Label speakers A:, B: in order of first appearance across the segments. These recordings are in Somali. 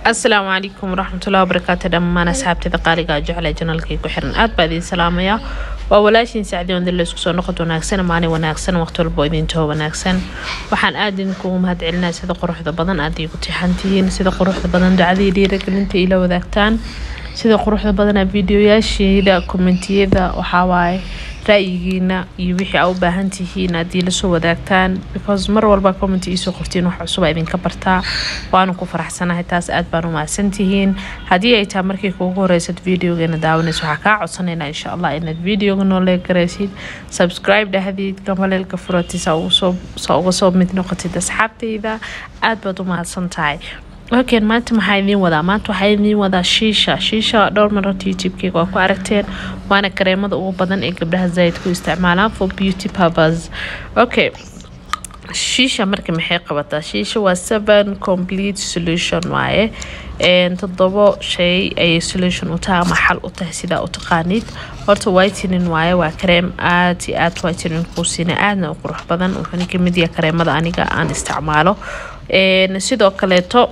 A: السلام عليكم ورحمة الله وبركاته. دمان أصحابتي قالقة جعل جنالكي كحرن آد بعدين سلامية وولاشين سعدي وندل لسكسو نقد وناكسن ماني وناكسن وقت البويدين تو وناكسن وحن آدينكم هاد علنا سيدا قروح ذا بدن آدي قتي حنتين سيدا قروح ذا بدن دعادي ليرك انتي إلى وذاكتان سيدا قروح ذا بدن فيديو ياشي دا كومنتي ذا وحاواي رأيينا يوحي أو باهنتيهين دي لسو وداكتان because مر والبا كومنتي إيسو قفتين وحسوبا إذن كبرتا وانو كفرح سنة هتاس أدبانو ما سنتيهين هدي أي تامركي كوكو ريسد فيديو جينا داونيس وحكا عصانينا إن شاء الله إن الفيديو جنو ليك ريسيد سبسكرايب ده هدي كمال الكفراتي ساوغصوب متنوقتي دا سحابتي إذا أدبانو ما سنتاي اوكي maanta maxaa idin wadaa maanta waxaa idin wadaa shiisha dhowr mar YouTube-kayga waa ku aragteen waana kareemada ugu badan ee gabdhaha zaid ku isticmaalaan for beauty purpose. Okay, shiisha markii maxay qabataa shiisha waa 7 complete solution waaye toddobo shay ay solution u tahay ama xal u tahay sida u taqaanid. horta whitening waaye waa kareem aad whitening ku siina aadna u qurux badan wuxuu ka mid yahay kareemada aniga aan isticmaalo sidoo kaleeto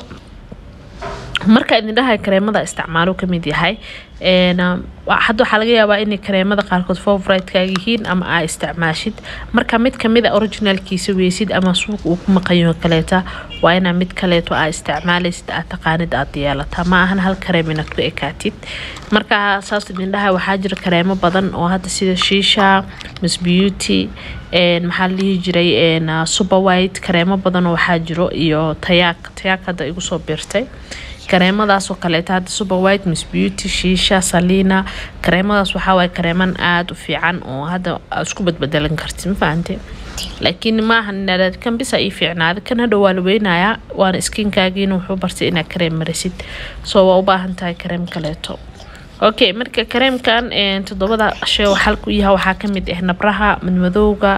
A: marka idin dhahay kareemada isticmaalo kamid yahay hadda waxa laga yaabaa in kareemada qaarkood favorite kaaga yihiin ama ay isticmaashid marka mid kamid ah originalkiisa weesid ama suuq uu ku maqayo kaleeta waa ina mid kaleeto ay isticmaalaysid aad taqaanid aad yeelata ma ahan hal kareem inaad ku ekaatid marka saas idin dhahay waxaa jira kareemo badan oo hadda sida shiisha Miss Beauty maxaa la jiray super white kareemo badan oo waxaa jiro iyo tayaak hadda igu soo beertay kareemadaas oo kaleeta hadda super white Miss Beauty shiisha Salina kareemadaas waxa way kareeman aad u fiican oo hadda isku badbedelan kartid ma fahanteen laakiin ma ahan inaad kan bisa ay fiicnaada kan hadda waa la weynaaya waan skinkaagiina wuxuu bartay inaad kareem marisid soo waa u baahan tahay kareem kaleeto. Okay, marka kareemkan toddobada shay waxa ku yahay waxa kamid ah nabraha madmadowga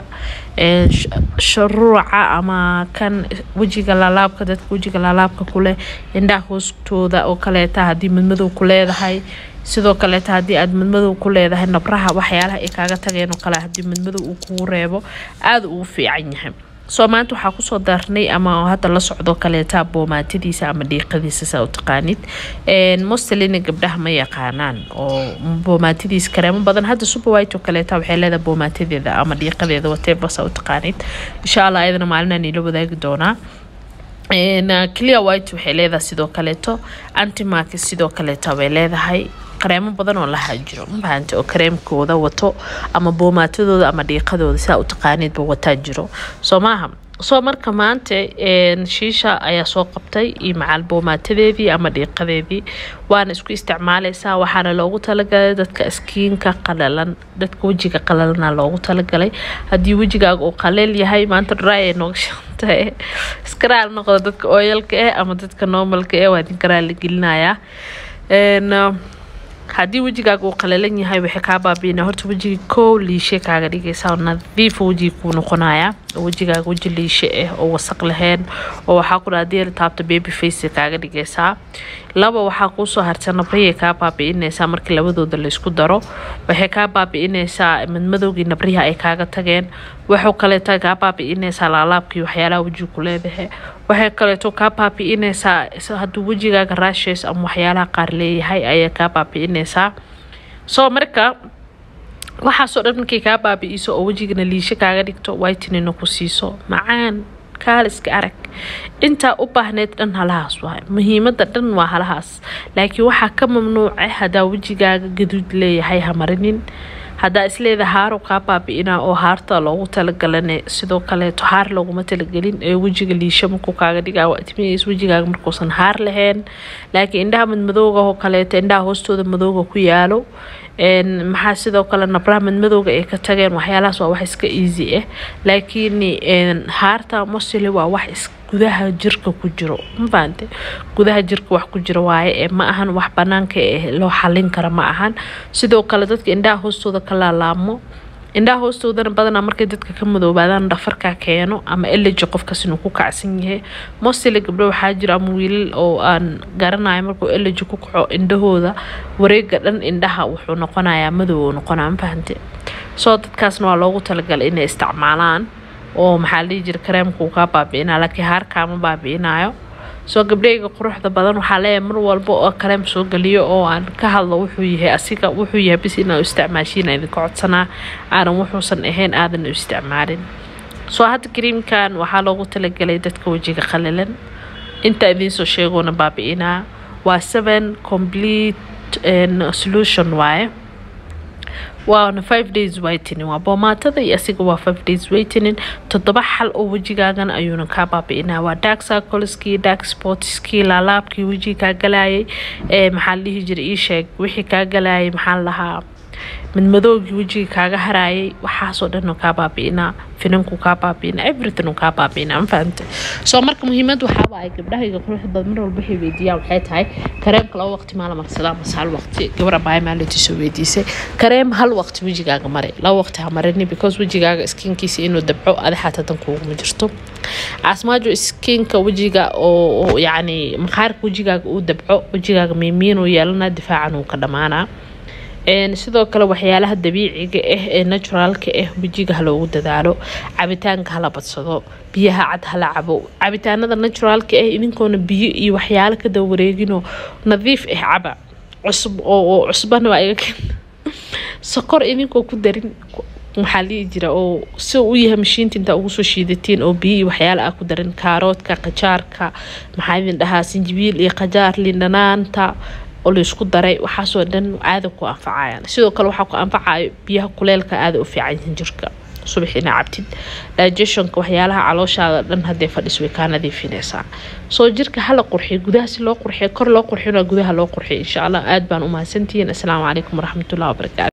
A: shuruuca ama kan wajiga laalaabka dadka wajiga laalaabka kule indhaha hoostooda oo kaleeta hadii madmadow ku leedahay sidoo kaleeta hadii aad madmadow ku leedahay nabraha waxyaalaha ay kaaga tageen oo kale hadii madmadow uu ku reebo aad uu fiican yahay soo maanta waxa ku soo darnay ama hadda la socdo kaleeta boomaatadiisa ama dhiiqadiisa soo taqaanid mostly gabdhaha ma yaqaanaan oo boomaatadiisa kareemo badan hadda super white oo kaleeta waxay leedahay boomaatadeeda ama dhiiqadeeda whatever soo taqaanid insha Allah ayadana maalinaan ila wadaagi doonaa clear white waxay leedahay sidoo kaleeto anti mark sidoo kaleeta way leedahay kareemo badan oo la hajiro maanta oo kareemkooda wato ama boomaatadooda ama dhiiqadooda sida u taqaanid ba wata jiro Soomaha soo marka maanta shiisha ayaa soo qabtay iyo macal boomaatadeedii ama dhiiqadeedii waana isku isticmaalaysaa waxaana loogu talagalay dadka skinka qalalan dadka wajiga qalalana loogu talagalay hadii wajigaaga uu qaleel yahay maanta dry ay noqon shaqtay iskaraal noqdo dadka oilka ama dadka normalka waa idin karaal gelinayaa hadii wajigaaga uu qalalan yahay waxa ka baabiina horta wajiga koo liishe kaaga dhigaysaa nadiif wajiga ku noqonaya wajigaaga waji liishe oo wasaq lahayn oo waxa ku dhaadiyay taabta baby face kaaga dhigaysaa laba waxa ku soo harsan nabriye ka baabiinaysaa markii labadooda la isku daro waxa ka baabiinaysaa madmadowgii nabriyaha ay kaaga tageen waxa kale ka baabiinaysaa laalaabkii waxyaalaha wajiga ku leedahay waxa kale ka baabiinaysaa haduu wajigaaga rashes ama waxyaalaha qaar leeyahay ay ka baabiinaysaa soo marka waxa soo dhan markii ka baabiiso oo wajigana liisha kaaga dhigto whitening ku siiso macaan kaaliska arag inta u baahneed dhan halahaas waa muhiimada dhan waa halahaas laakiin waxa ka mamnuuc ah hadaa wajigaaga gaduud leeyahay ha marinin hadaa isleedahay haaro ka baabiina oo haarta loogu talagalay sidoo kale haar loogu talagalin ee wajiga liisha markuu kaaga dhigaa waatimiis wajigaaga markuusan haar lahayn laakiin indhaha madmadowga oo kale indhaha hoostooda madowga ku yaalo maxaa sidoo kale nabraha madmadowga ay ka tageen waxyaalahaas waa wax iska easy ah laakiin haarta mostly waa wax gudaha jirka ku jiro ma fahanteen gudaha jirka wax ku jiro waaye ma ahan wax banaanka loo xalin karo ma ahan sidoo kale dadka indhaha hoostooda ka laalaamo indhaha hoostooda badan markay dadka ka madoobaadaan dhafarka keeno ama allergy qofkaas inuu ku kacsan yahay mostly gabdho waxaa jira ama wiilal oo aan garanayo markuu allergy ku kaco indhahooda wareega dhan indhaha wuxuu noqonayaa madow noqonaa ma fahanteen soo dadkaasna waa loogu talagalay inay isticmaalaan oo maxaa la jira kareemku ka baabiina laakiin haarka ma baabiinayo soo gabdhayga quruxda badan waxaa leeyahay mar walba oo kareem soo galiyo oo aan ka hadlo wuxuu yahay asiga wuxuu yahay bis inaa isticmaashiin idinka codsanaa aanan wuxuusan ahayn aadan u isticmaalin soo hadda creamkan waxaa loogu talagalay dadka wajiga qalalan inta idin soo sheegona baabi'inaa waa 7 complete solution waaye waana 5 days whitening waa boomaatada iyo asiga waa 5 days whitening 7 xal oo wajigaagan ayuuna ka baabi'inaa waa dark circleski dark spotski laalaabkii wajiga ka galayay maxaa la dhihi jiray ii sheeg wixii ka galayay maxaa lahaa من مدوغي وجهي كاغا هراي waxaasoo dhan oo ka baabiina finanku ka baabiina everything oo ka baabiina aan fahamtay soo marka muhiimad waxa ay gabdhaha quruxda badan mar walba weydiiyaan waxay tahay kareemka laba waqti maal marsada masal waqti gabar baay maalintii soo weydiisay kareem hal waqti wajigaaga maray laba waqti ha marini because wajigaaga skinkiisa inuu dabco adaxata tan kuugu jirto asmaajo skinka wajiga oo yaani maqaarka wajigaaga uu dabco wajigaaga miimiin oo yeelana difaacan uu ka dhamaana sidoo kale waxyaalaha dabiiciga ah ee naturalka ah wajiga loogu dadaalo cabitaanka hala badsado biyaha cad hala cabo cabitaanada naturalka ah idinkoona biyo iyo waxyaalo ka dawareegino nadiif ah caba cusub oo cusbana waa iga sokor idinkoo ku darin maxaa lii jira oo si uu yahay mashiinta inta ugu soo shiidatiin oo biyo waxyaalo ah ku darin kaaroodka qajaarka maxaa idin dhahaa sinjibiil iyo qajaar lindanaanta oo la isku daray waxaasoo dhan aad ku anfacayaan sidoo kale waxa ku anfacay biyaha kuleelka aad u fiican jirka subaxina cabtid digestionka waxyaalaha calooshaada dhan hadee fadhis way ka nadiifinaysaa soo jirka hala qurxiyo gudaha si loo qurxiyo kor loo qurxiyo gudaha loo qurxiyo insha Allah aad baan u mahadsantihiin assalaamu calaykum waraxmatullaahi wabarakaatuh